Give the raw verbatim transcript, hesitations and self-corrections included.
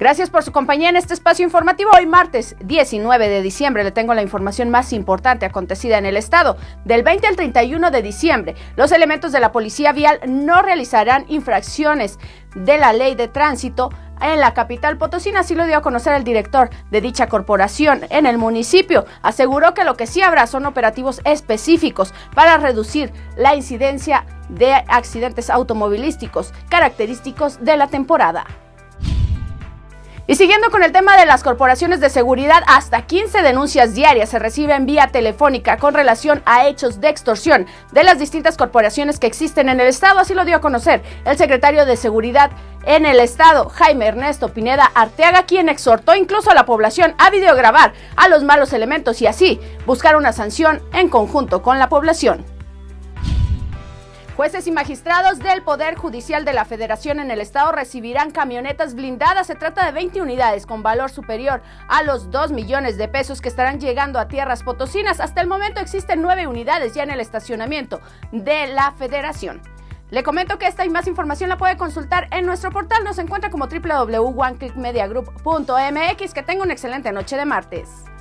Gracias por su compañía en este espacio informativo. Hoy martes diecinueve de diciembre le tengo la información más importante acontecida en el estado. Del veinte al treinta y uno de diciembre, los elementos de la Policía Vial no realizarán infracciones de la ley de tránsito en la capital potosina. Así lo dio a conocer el director de dicha corporación en el municipio. Aseguró que lo que sí habrá son operativos específicos para reducir la incidencia de accidentes automovilísticos característicos de la temporada. Y siguiendo con el tema de las corporaciones de seguridad, hasta quince denuncias diarias se reciben vía telefónica con relación a hechos de extorsión de las distintas corporaciones que existen en el estado. Así lo dio a conocer el secretario de Seguridad en el estado, Jaime Ernesto Pineda Arteaga, quien exhortó incluso a la población a videograbar a los malos elementos y así buscar una sanción en conjunto con la población. Jueces y magistrados del Poder Judicial de la Federación en el estado recibirán camionetas blindadas. Se trata de veinte unidades con valor superior a los dos millones de pesos que estarán llegando a tierras potosinas. Hasta el momento existen nueve unidades ya en el estacionamiento de la Federación. Le comento que esta y más información la puede consultar en nuestro portal. Nos encuentra como doble u doble u doble u punto one click media group punto m x. Que tenga una excelente noche de martes.